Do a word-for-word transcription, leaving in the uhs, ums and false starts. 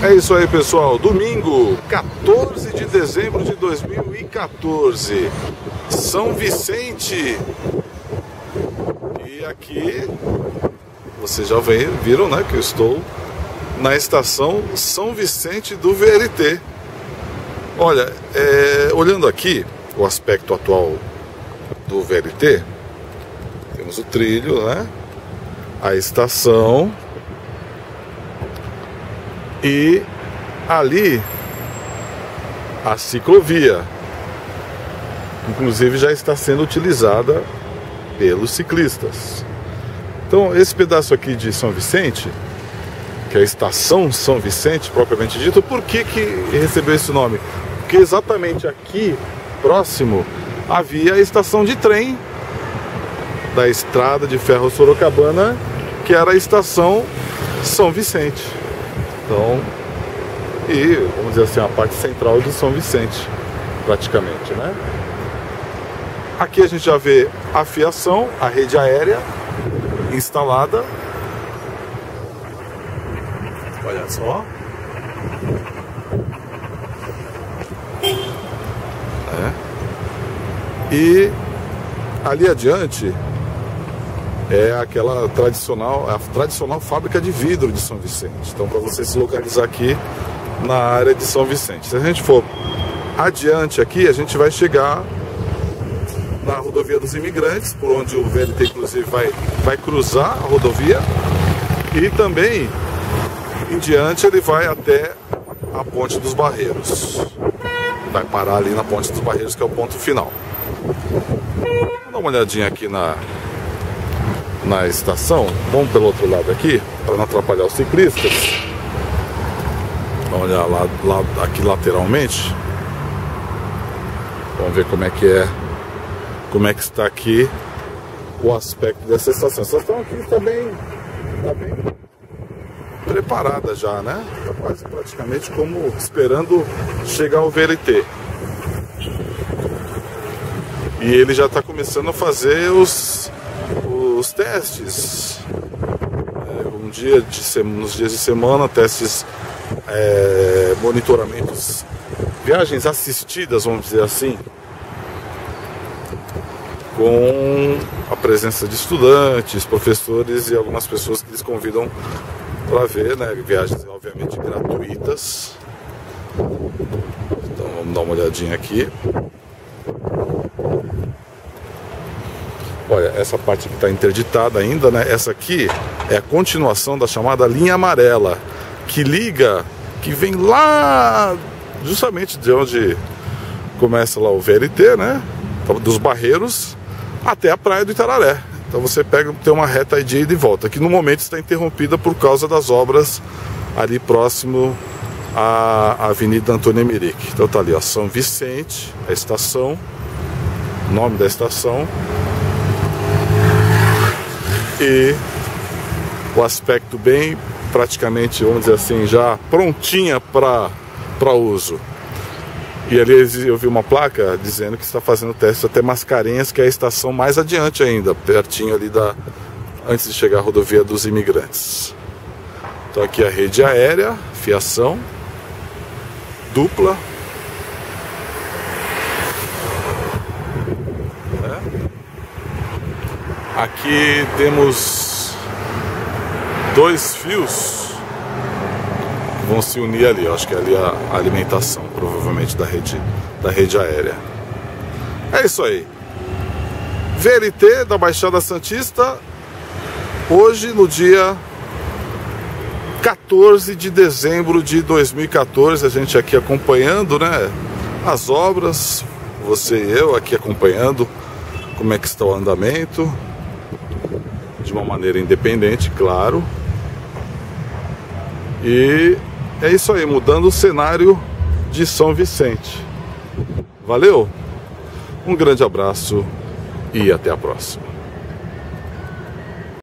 É isso aí, pessoal. Domingo, quatorze de dezembro de dois mil e quatorze, São Vicente. E aqui, vocês já viram, né, que eu estou na estação São Vicente do V L T. Olha, é, olhando aqui o aspecto atual do V L T, temos o trilho, né, a estação. E ali a ciclovia, inclusive já está sendo utilizada pelos ciclistas. Então esse pedaço aqui de São Vicente, que é a estação São Vicente propriamente dito, por que que recebeu esse nome? Porque exatamente aqui próximo havia a estação de trem da estrada de ferro Sorocabana, que era a estação São Vicente. Então, e vamos dizer assim, a parte central de São Vicente, praticamente, né? Aqui a gente já vê a fiação, a rede aérea instalada. Olha só. É. E ali adiante é aquela tradicional, a tradicional fábrica de vidro de São Vicente. Então, para você se localizar aqui na área de São Vicente, se a gente for adiante aqui, a gente vai chegar na rodovia dos Imigrantes, por onde o V L T inclusive vai, vai cruzar a rodovia, e também em diante ele vai até a Ponte dos Barreiros. Vai parar ali na Ponte dos Barreiros, que é o ponto final. Vamos dar uma olhadinha aqui na na estação. Vamos pelo outro lado aqui, para não atrapalhar os ciclistas. Vamos olhar lá, lá aqui lateralmente. Vamos ver como é que é, como é que está aqui o aspecto dessa estação. Essa estação aqui está bem, está bem preparada já, né? Está quase praticamente como esperando chegar o V L T. E ele já está começando a fazer os os testes, é, um dia de, nos dias de semana, testes, é, monitoramentos, viagens assistidas, vamos dizer assim, com a presença de estudantes, professores e algumas pessoas que eles convidam para ver, né, viagens obviamente gratuitas. Então vamos dar uma olhadinha aqui. Olha, essa parte que está interditada ainda, né? Essa aqui é a continuação da chamada linha amarela, que liga, que vem lá justamente de onde começa lá o V L T, né? Dos Barreiros até a praia do Itararé. Então você pega, tem uma reta de ida e volta, que no momento está interrompida por causa das obras ali próximo à Avenida Antônio Emerick. Então tá ali, ó, São Vicente, a estação, nome da estação. E o aspecto bem, praticamente, vamos dizer assim, já prontinha para para uso. E ali eu vi uma placa dizendo que está fazendo teste até Mascarenhas, que é a estação mais adiante ainda, pertinho ali da, antes de chegar à rodovia dos Imigrantes. Então aqui a rede aérea, fiação dupla. Aqui temos dois fios que vão se unir ali. Eu acho que é ali a alimentação, provavelmente, da rede, da rede aérea. É isso aí. V L T da Baixada Santista, hoje no dia quatorze de dezembro de dois mil e quatorze. A gente aqui acompanhando, né, as obras. Você e eu aqui acompanhando como é que está o andamento. De uma maneira independente, claro. E é isso aí, mudando o cenário de São Vicente. Valeu, um grande abraço e até a próxima.